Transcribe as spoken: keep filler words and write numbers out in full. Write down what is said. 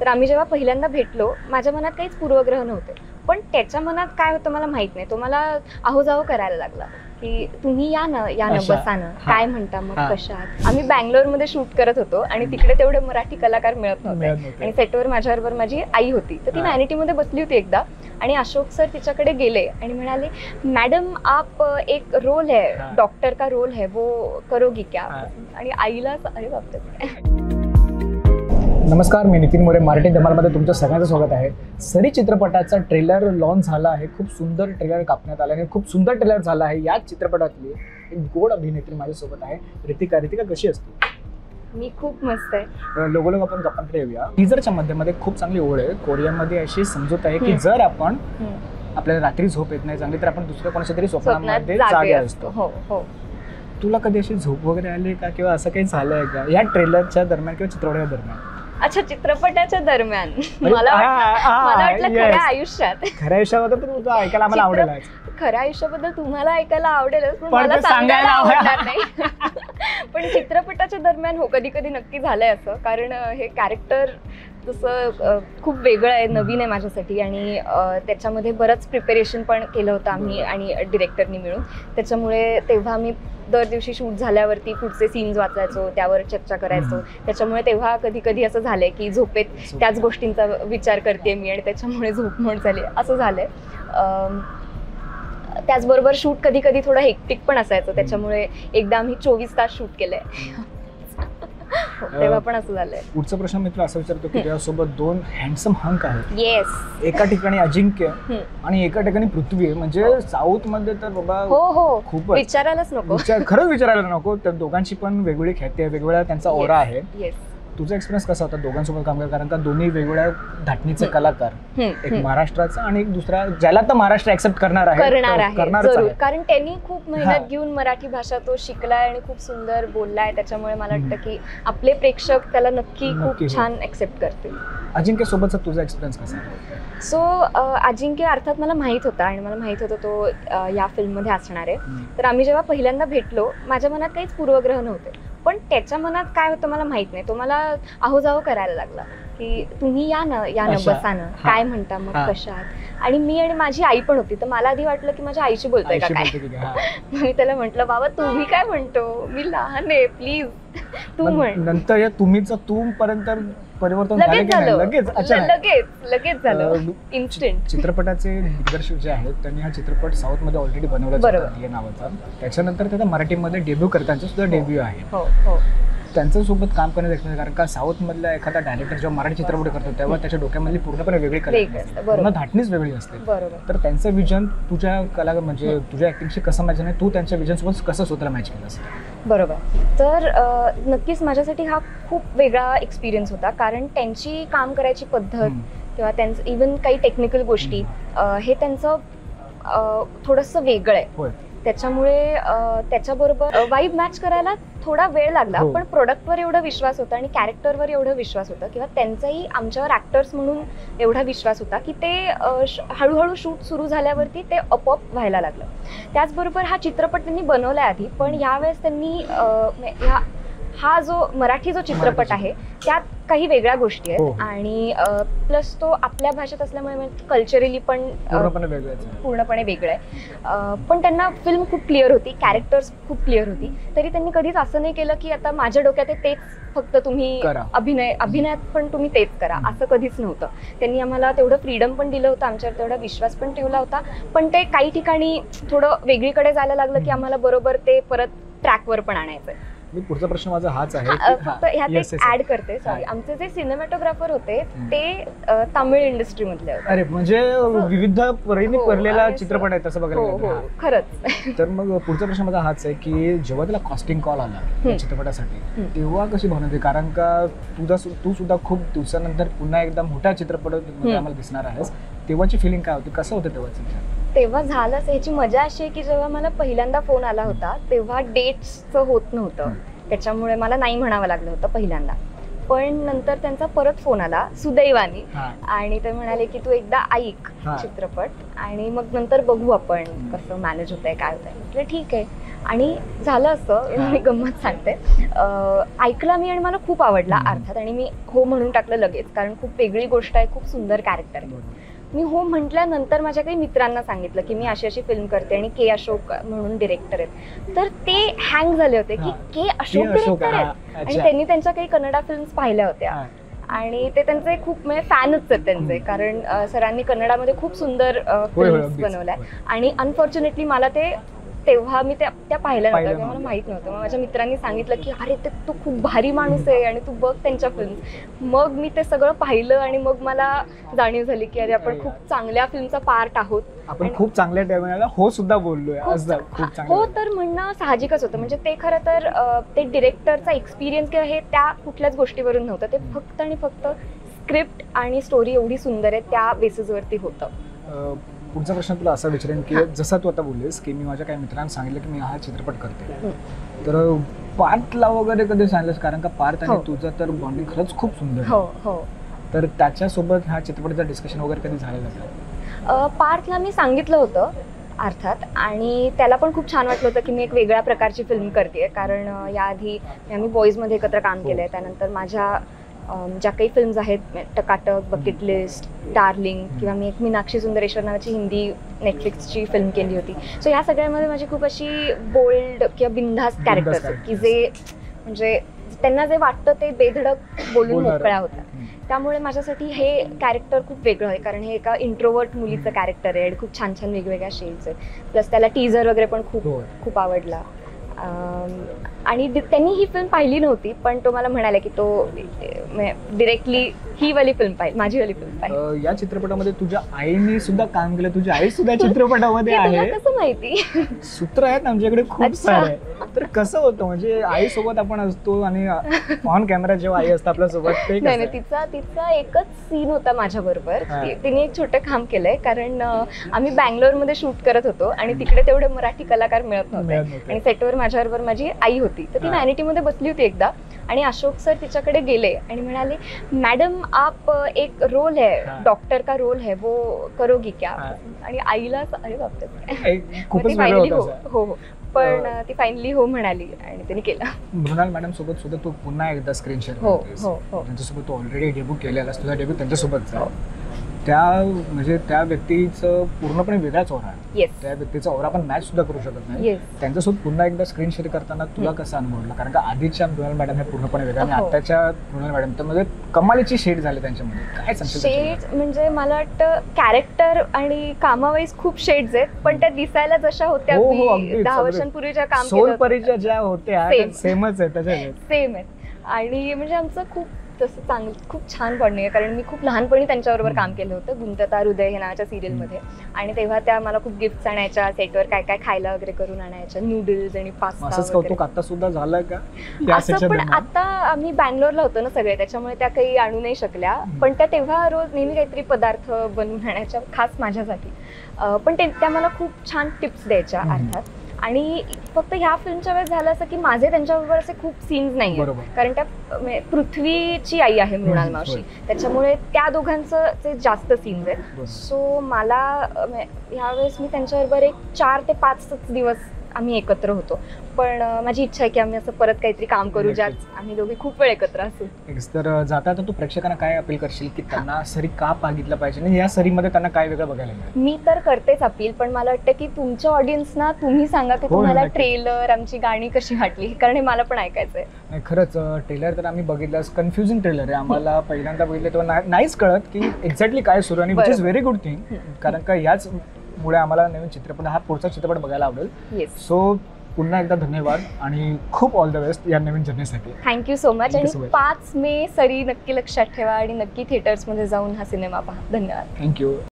तर आम्ही जेव्हा पहिल्यांदा भेटलो माझ्या मनात काहीच पूर्वग्रह नव्हते, पण त्याच्या मनात काय होतं मला माहित नाही. तो मला आहोजावो करायला लागला की तुम्ही या ना या ना बसा ना, काय म्हणता मग कशात. आम्ही बँगलोरमध्ये शूट करत होतो आणि तिकडे तेवढे मराठी कलाकार मिळत नव्हते आणि सेटवर माझ्याबरोबर माझी आई होती. तर ती व्हॅनिटीमध्ये बसली होती एकदा आणि अशोक सर तिच्याकडे गेले आणि म्हणाले मॅडम आप एक रोल है डॉक्टर का रोल है वो करोगी क्या. आणि आईला अरे बापरे. नमस्कार, मी नितीन मोरे. मराठी धमालमध्ये तुमचं सगळ्यांचं स्वागत आहे. सरी चित्रपटाचा ट्रेलर लॉन्च झाला आहे. खूप सुंदर ट्रेलर कापण्यात आला आणि खूप सुंदर ट्रेलर झाला आहे. याच चित्रपटातली एक गोड अभिनेत्री माझ्यासोबत आहे, रितिका. रितिका कशी असते? मी खूप मस्त आहे. लोक लोक आपण गप्पांकडे येऊया. टीजरच्या मध्यमध्ये खूप चांगली ओळ आहे. कोरियामध्ये अशी समजूत आहे की जर आपण आपल्याला रात्री झोप येत नाही चांगली तर आपण दुसऱ्या कोणाच्या तरी स्वप्नामध्ये जागे असतो. हो हो. तुला कधी अशी झोप वगैरे आली का किंवा असं काही झालंय का या ट्रेलरच्या दरम्यान किंवा चित्रपटाच्या दरम्यान? अच्छा, चित्रपटाच्या दरम्यान मला मला वाटलं खऱ्या आयुष्यात. खऱ्या आयुष्याबद्दल पण तुला ऐकायला आम्हाला आवडेल. खऱ्या आयुष्याबद्दल तुम्हाला ऐकायला आवडेलच पण मला सांगायला आवडणार नाही. पण चित्रपटाच्या दरम्यान हो कधी कधी नक्की झालंय असं, कारण हे कॅरेक्टर जसं खूप वेगळं आहे, नवीन आहे माझ्यासाठी आणि त्याच्यामध्ये बरंच प्रिपरेशन पण केलं होतं आम्ही आणि डिरेक्टरनी मिळून. त्याच्यामुळे तेव्हा मी दर दिवशी शूट झाल्यावरती पुढचे सीन्स वाचायचो, त्यावर चर्चा करायचो. त्याच्यामुळे तेव्हा कधी कधी असं झालंय की झोपेत त्याच गोष्टींचा विचार करते मी आणि त्याच्यामुळे झोपमोड झाली असं झालंय. त्याचबरोबर शूट कधी कधी थोडं हेक्टिक पण असायचं, त्याच्यामुळे एकदा आम्ही चोवीस तास शूट केलंय. तेव्हा पण असं झालंय. पुढचा प्रश्न मी तुला असं विचारतो की तुझ्यासोबत दोन हँडसम हंक आहेत. येस. एका ठिकाणी अजिंक्य आणि एका ठिकाणी पृथ्वी. म्हणजे साऊथ मध्ये तर बाबा हो हो खूप विचारायलाच नको. खरंच विचारायला नको. त्या दोघांची पण वेगवेगळी ख्याती आहे, वेगवेगळा त्यांचा ओरा आहे. येस. तुझा एक्सपिरियन्स कसा होता दोघांसोबत काम कर, कारण का दोन्ही वेगवेगळ्या धाटणीचे कलाकार, एक महाराष्ट्राचा आणि एक दुसरा ज्याला तर महाराष्ट्र ऍक्सेप्ट करणार आहे करणार आहे जरूर, कारण त्यांनी खूप मेहनत घेऊन मराठी भाषा तो शिकलाय आणि खूप सुंदर बोललाय. त्याच्यामुळे मला वाटतं की आपले प्रेक्षक त्याला नक्की खूप छान ऍक्सेप्ट करतील. अजिंक्य सोबतचा तुझा एक्सपिरियन्स कसा आहे? सो अजिंक्य अर्थात मला माहित होता आणि मला माहित होतं तो या फिल्ममध्ये असणार आहे. तर आम्ही जेव्हा पहिल्यांदा भेटलो माझ्या मनात काहीच पूर्वग्रह नव्हते, पण त्याच्या मनात काय होतं मला माहित नाही. तो मला आहोजावो करायला लागला की तुम्ही या ना या ना बसा ना, काय म्हणता मग कशात. आणि मी आणि माझी आई पण होती, तर मला आधी वाटलं की माझ्या आईशी बोलतोय का काय. मी त्याला म्हटलं बाबा तुम्ही काय म्हणतो, मी लहान आहे, प्लीज तू म्हण. नंतर या तुम्हीचं तू पर्यंत परिवर्तन लगेच झालं. लगेच लगेच लगेच झालं इन्स्टंट. चित्रपटाचे दिग्दर्शक जे आहेत त्यांनी हा चित्रपट साऊथ मध्ये ऑलरेडी बनवला या नावाचा. त्याच्यानंतर त्याचा मराठीमध्ये डेब्यू करताना सुद्धा डेब्यू आहे. हो हो. त्यांच्यासोबत काम करण्याचं कारण का साऊथ मधला एखादा डायरेक्टर जेव्हा मराठी चित्रपट करतो तेव्हा त्याच्या डोक्यामधली पूर्णपणे वेगळी कला, पूर्ण धाटणीच वेगळी असते. तर त्यांचं विजन तुझ्या कला म्हणजे तुझ्या ऍक्टिंगशी कसं मॅच आहे, तू त्यांच्या विजन सोबत कसं स्वतःला मॅच केलं असं? बरोबर. तर नक्कीच माझ्यासाठी हा खूप वेगळा एक्सपिरियन्स होता, कारण त्यांची काम करायची पद्धत किंवा त्यांचं इव्हन काही टेक्निकल गोष्टी हे त्यांचं थोडंसं वेगळं आहे. त्याच्यामुळे त्याच्याबरोबर वाईब मॅच करायला थोडा वेळ लागला, पण प्रोडक्टवर एवढा विश्वास होता आणि कॅरेक्टरवर एवढा विश्वास होता किंवा त्यांचाही आमच्यावर ऍक्टर्स म्हणून एवढा विश्वास होता की ते हळूहळू शूट सुरू झाल्यावरती ते आपोआप व्हायला लागलं. त्याचबरोबर हा चित्रपट त्यांनी बनवलाय आधी, पण यावेळेस त्यांनी ह्या हा जो मराठी जो चित्रपट आहे त्यात काही वेगळ्या गोष्टी आहेत आणि प्लस तो आपल्या भाषेत असल्यामुळे कल्चरली पण पूर्णपणे वेगळं आहे. पण त्यांना फिल्म खूप क्लिअर होती, कॅरेक्टर्स खूप क्लिअर होती, तरी त्यांनी कधीच असं नाही केलं की आता माझ्या डोक्यात आहे तेच फक्त तुम्ही अभिनय अभिनयात पण तुम्ही तेच करा, असं कधीच नव्हतं. त्यांनी आम्हाला तेवढं फ्रीडम पण दिलं होतं, आमच्यावर तेवढा विश्वास पण ठेवला होता. पण ते काही ठिकाणी थोडं वेगळीकडे जायला लागलं की आम्हाला बरोबर ते परत ट्रॅकवर पण आणायचं. पुढचा प्रश्न माझा हाच आहे, फक्त ह्यात एक ऍड करते, सॉरी. आमचे जे सिनेमॅटोग्राफर होते ते तामिळ इंडस्ट्री मधले होते. अरे म्हणजे विविध परीने करलेला चित्रपट आहे तसं बघायला. खरंच. तर मग पुढचा प्रश्न माझा हाच आहे की जेव्हा त्याला कास्टिंग कॉल आला चित्रपटासाठी तेव्हा कशी बनवते, कारण का तुझा तू सुद्धा खूप दिवसानंतर पुन्हा एकदा मोठ्या चित्रपट आम्हाला दिसणार आहेस, तेव्हाची फिलिंग काय होती, कसं होतं तेव्हाचं? तेव्हा झालंच. ह्याची मजा अशी आहे की जेव्हा मला पहिल्यांदा फोन आला होता तेव्हा डेट्सचं होत नव्हतं, त्याच्यामुळे मला नाही म्हणावं लागलं होतं पहिल्यांदा. पण नंतर त्यांचा परत फोन आला सुदैवाने आणि ते म्हणाले की तू एकदा ऐक चित्रपट आणि मग नंतर बघू आपण कसं मॅनेज होतंय काय होतंय. म्हटलं ठीक आहे. आणि झालं असं, मी गंमत सांगते, अं, ऐकला मी आणि मला खूप आवडला अर्थात, आणि मी हो म्हणून टाकलं लगेच, कारण खूप वेगळी गोष्ट आहे, खूप सुंदर कॅरेक्टर आहे. मी हो म्हटल्यानंतर माझ्या काही मित्रांना सांगितलं की मी अशी अशी फिल्म करते आणि के अशोक म्हणून डिरेक्टर आहेत, तर ते हँग झाले होते की के अशोक डिरेक्टर आहेत, आणि त्यांनी त्यांच्या काही कन्नडा फिल्म्स पाहिल्या होत्या आणि ते त्यांचे खूप म्हणजे फॅनच आहेत त्यांचे, कारण सरांनी कन्नडामध्ये खूप सुंदर फिल्म्स बनवल्या, आणि अनफॉर्च्युनेटली मला ते तेव्हा मी त्या त्या पाहिल्या नव्हत्या किंवा मला माहित नव्हतं. मग माझ्या मित्रांनी सांगितलं की अरे ते तू खूप भारी माणूस आहे आणि तू बघ त्यांच्या फिल्म्स. मग मी ते सगळं पाहिलं आणि मग मला जाणीव झाली की अरे आपण खूप चांगल्या फिल्मचा पार्ट आहोत, आपण खूप चांगल्या टायमिंगला हो सुद्धा बोललोय. हो तर म्हणणं साहजिकच होतं, म्हणजे ते खरं तर ते डिरेक्टरचा एक्सपिरियन्स किंवा हे त्या कुठल्याच गोष्टीवरून नव्हतं, ते फक्त आणि फक्त स्क्रिप्ट आणि स्टोरी एवढी सुंदर आहे त्या बेसिसवरती होतं. पुढचा प्रश्न तुला असा विचारेन की जसं तू आता बोललीस की मी माझ्या काही मित्रांना सांगितलं की मी हा चित्रपट करते, तर पार्थला वगैरे कधी सांगितलंस? कारण का पार्थ आणि तुझं तर बॉन्डिंग खरंच खूप सुंदर आहे. हो हो. तर त्याच्यासोबत ह्या चित्रपटाचं डिस्कशन वगैरे कधी झालेलं का? पार्थला मी सांगितलं होतं अर्थात, आणि त्याला पण खूप छान वाटलं होतं की मी एक वेगळ्या प्रकारची फिल्म करते, कारण याआधी आम्ही बॉईजमध्ये एकत्र काम केलं आहे. त्यानंतर माझ्या ज्या काही फिल्म्स आहेत, टकाटक, बकेट लिस्ट, डार्लिंग, किंवा मी एक मीनाक्षी सुंदरेश्वर नावाची हिंदी नेटफ्लिक्सची फिल्म केली होती. सो या सगळ्यामध्ये माझी खूप अशी बोल्ड किंवा बिनधास्त कॅरेक्टर्स आहेत की जे म्हणजे त्यांना जे वाटतं ते बेधडक बोलून मोकळ्या होतात. त्यामुळे माझ्यासाठी हे कॅरेक्टर खूप वेगळं आहे, कारण हे एका इंट्रोवर्ट मुलीचं कॅरेक्टर आहे आणि खूप छान छान वेगवेगळ्या शेड्स आहेत. प्लस त्याला टीझर वगैरे पण खूप खूप आवडला, आणि त्यांनी ही फिल्म पाहिली नव्हती, पण तो मला म्हणाला की तो डिरेक्टली ही वाली फिल्म पाहिली, माझी वाली फिल्म पाहिली. या चित्रपटामध्ये तुझ्या आईने सुद्धा काम केलं, तुझी आई सुद्धा चित्रपटामध्ये आहे. कसं माहिती? सूत्र आहेत आमच्याकडे खूप सारे. तर कसं होतं म्हणजे आई सोबत आपण असतो आणि ऑन कॅमेरा जेव्हा आई असतं आपल्या सोबत, ते नाही नाही, तिचा तिचा एकच सीन होता माझ्या बरोबर. तिने एक छोटं काम केलंय, कारण आम्ही बँगलोरमध्ये शूट करत होतो आणि तिकडे तेवढे मराठी कलाकार मिळत नव्हते, आणि सेटवर माझ्याबरोबर माझी आई होती. तर ती व्हॅनिटी मध्ये बसली होती एकदा, आणि अशोक सर तिच्याकडे गेले आणि म्हणाले मॅडम आप एक रोल है, डॉक्टर का रोल है, वो करोगी क्या? आणि आईला अरे बापरे, हो हो, पण ती फायनली हो म्हणाली आणि त्यांनी केलं. मृणाल मॅडम सोबत सुद्धा तू पुन्हा एकदा स्क्रीन शेअर हो हो हो, त्यांच्यासोबत तू ऑलरेडी डेब्यू केलेलास, तुझा डेब्यू त्यांच्यासोबत त्या म्हणजे त्या व्यक्तीचं पूर्णपणे वेगळाच ओरा आहे. त्या व्यक्तीचा ओरा आपण मॅच सुद्धा करू शकत नाही. त्यांच्यासोबत पुन्हा एकदा स्क्रीन शेअर करताना तुला कसं अनुभवलं? कारण का आधीच्या मृणाल मॅडम हे पूर्णपणे वेगळं आणि आताच्या मृणाल मॅडम तर म्हणजे कमालीची शेड झाली त्यांच्यामध्ये. काय सांगशील? शेड म्हणजे मला वाटतं कॅरेक्टर आणि कामावाईज खूप शेड्स आहेत, पण त्या दिसायला जशा होत्या दहा वर्षांपूर्वीच्या काम सोलपरीच्या ज्या होत्या सेमच आहेत, त्याच्या सेम आहेत. आणि म्हणजे आमचं खूप तसं चांगलं खूप छान बॉन्डिंग आहे, कारण मी खूप लहानपणी त्यांच्याबरोबर काम केलं होतं गुंतता हृदय हे नावाच्या सिरियलमध्ये, आणि तेव्हा त्या मला खूप गिफ्ट्स आणायच्या, सेटवर काय काय खायला वगैरे करून आणायच्या, नूडल्स आणि पास्ता वगैरे. आता सुद्धा झालं का असं? पण आता आम्ही बँगलोरला होतो ना सगळे, त्याच्यामुळे त्या काही आणू नाही शकल्या, पण त्या तेव्हा रोज नेहमी काहीतरी पदार्थ बनवून आणायच्या खास माझ्यासाठी. पण ते त्या मला खूप छान टिप्स द्यायच्या अर्थात. आणि फक्त ह्या फिल्मच्या वेळेस झालं असं की माझे त्यांच्याबरोबर असे खूप सीन्स नाही आहेत, कारण त्या पृथ्वीची आई आहे मृणाल मावशी, त्याच्यामुळे त्या दोघांचं ते जास्त सीन्स आहेत. सो मला ह्यावेळेस मी त्यांच्याबरोबर एक चार ते पाच दिवस आम्ही एकत्र होतो, पण माझी इच्छा आहे की आम्ही असं परत काहीतरी काम करू ज्यात आम्ही दोघे खूप वेळ एकत्र असू. तर जाता आता तू प्रेक्षकांना काय अपील करशील की त्यांना सरी का बघितलं पाहिजे आणि या सरीमध्ये त्यांना काय वेगळं बघायला मिळेल? मी तर करतेच अपील, पण मला वाटतं की तुमच्या ऑडियन्सना तुम्ही सांगा की तुम्हाला ट्रेलर, आमची गाणी कशी वाटली, कारण हे मला पण ऐकायचं आहे. खरंच ट्रेलर तर आम्ही बघितलं, कन्फ्युजिंग ट्रेलर आहे. आम्हाला पहिल्यांदा बघितलं तेव्हा नाहीच कळत की एक्झॅक्टली काय सुरू, आणि which is very good thing, कारण का याच मुळे आम्हाला नवीन चित्रपट, हा पुढचा चित्रपट बघायला आवडेल. सो पुन्हा एकदा धन्यवाद आणि खूप ऑल द बेस्ट या नवीन जर्नीसाठी. Thank you so much. आणि पाच मे सरी नक्की लक्षात ठेवा आणि नक्की थिएटर्समध्ये जाऊन हा सिनेमा पहा. धन्यवाद. थँक्यू.